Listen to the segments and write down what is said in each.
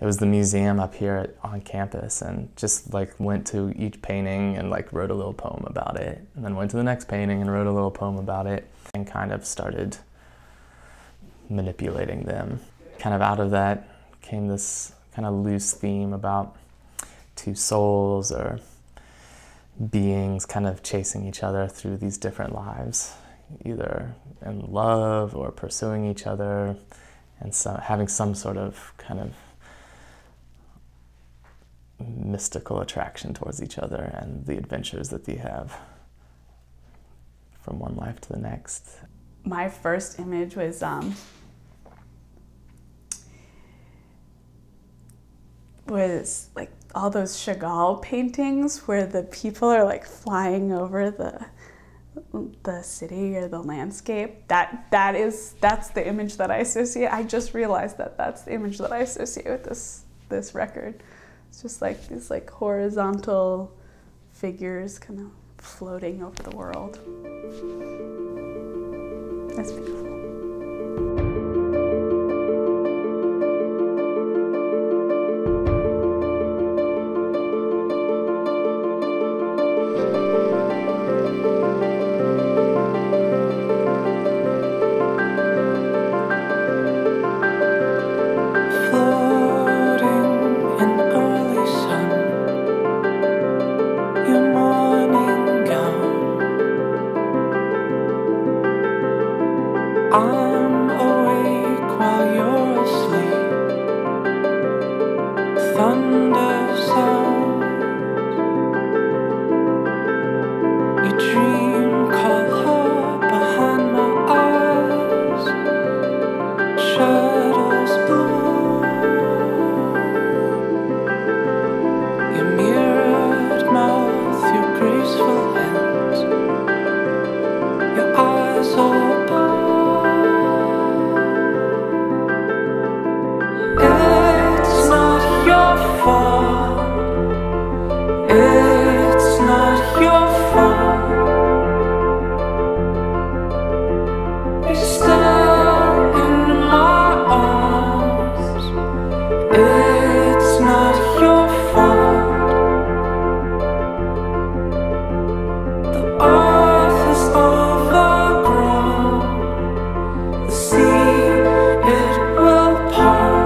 it was the museum up here on campus, and just like went to each painting and like wrote a little poem about it, and then went to the next painting and wrote a little poem about it, and kind of started manipulating them. Kind of out of that came this kind of loose theme about two souls or beings kind of chasing each other through these different lives, either in love or pursuing each other, and so having some sort of kind of mystical attraction towards each other and the adventures that they have from one life to the next. My first image was like all those Chagall paintings where the people are like flying over the city or the landscape. That's the image that I associate. I just realized that that's the image that I associate with this record. It's just like these like horizontal figures kind of floating over the world. That's beautiful. I'm awake while you're asleep. Thunder sounds. Your dream color behind my eyes. Shadows bloom. Your mirrored mouth, your graceful hands. Your eyes open. It's not your fault. You stare in my arms. It's not your fault. The earth is overgrown. The sea, it will part.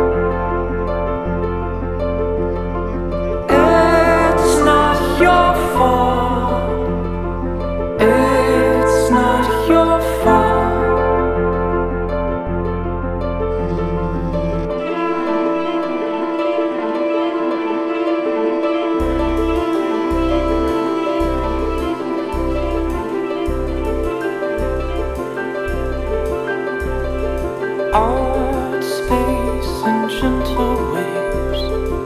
It's not your fault. Art, space, and gentle waves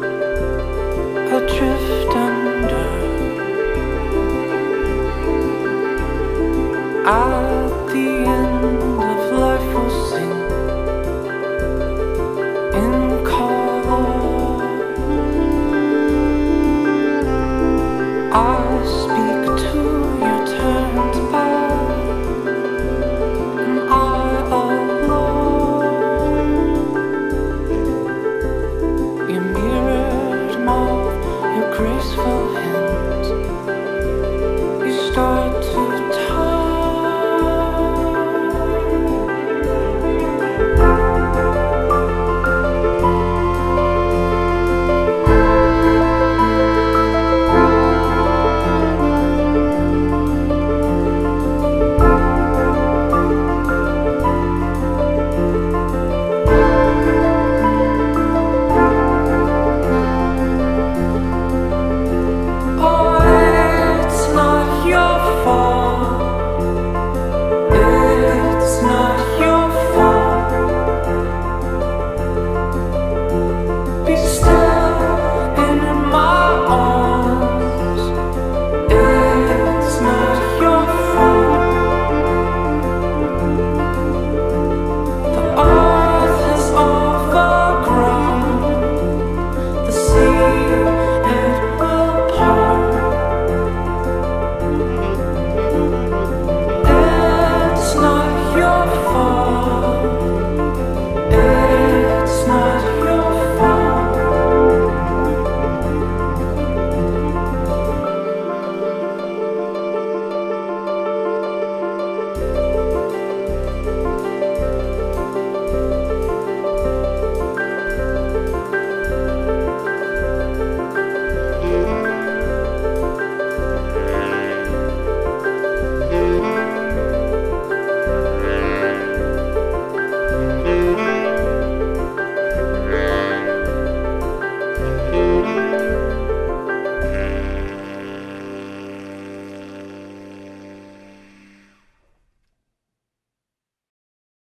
adrift under. At the end of life we'll sing in